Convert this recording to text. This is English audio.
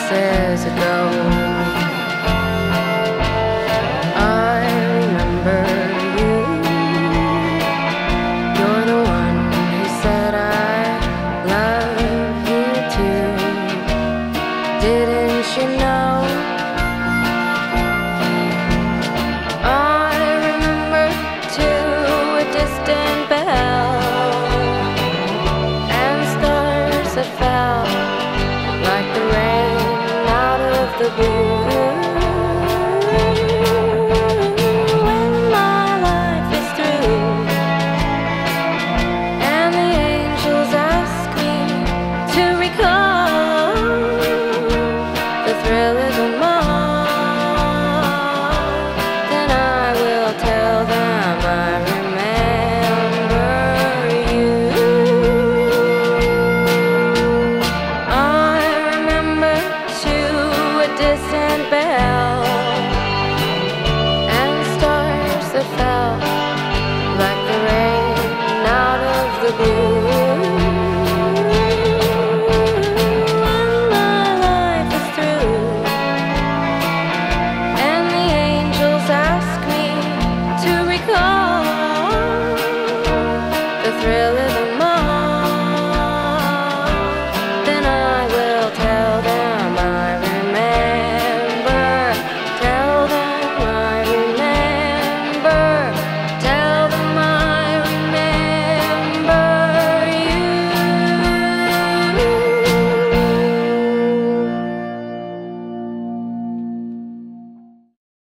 promises ago. I remember you. You're the one who said I love you too. Didn't you know? I remember too a distant bell and stars that fell like the rain out of the blue.